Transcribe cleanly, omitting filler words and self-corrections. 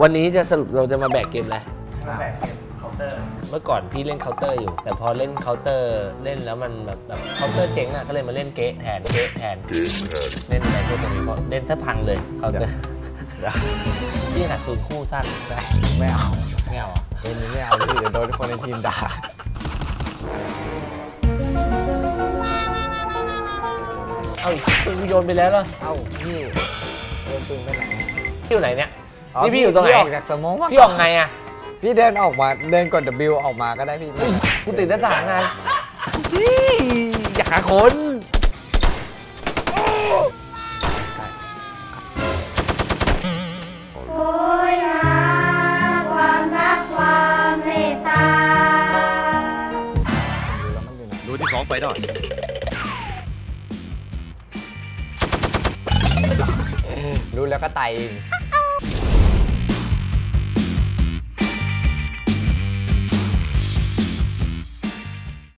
วันนี้จะสรุปเราจะมาแบกเกมอะไรมาแบกเกมเคาน์เตอร์เมื่อก่อนพี่เล่นเคาน์เตอร์อยู่แต่พอเล่นเคาน์เตอร์เล่นแล้วมันแบบเคาน์เตอร์เจ๊งอ่ะก็เลยมาเล่นเก๊ะแทนเล่นอะไรพวกตัวนี้เพราะเล่นถ้าพังเลยเคาน์เตอร์พี่หนักซูนคู่สั้นไม่เอาเล่นนี้ไม่เอาพี่เดี๋ยวโดนคนในทีมด่าเอาอีกปืนโยนไปแล้วเหรอเอ้าพี่โดนปืนไปไหนพี่อยู่ไหนเนี่ยนี่พี่อยู่ตรงไหนออกจากสมองพี่ออกไงอ่ะพี่เดินออกมาเดินกด W ออกมาก็ได้พี่กูติดหน้าต่างไงอยากหาคนความรักความเมตตาดูที่2ไปได้รู้แล้วก็ไต่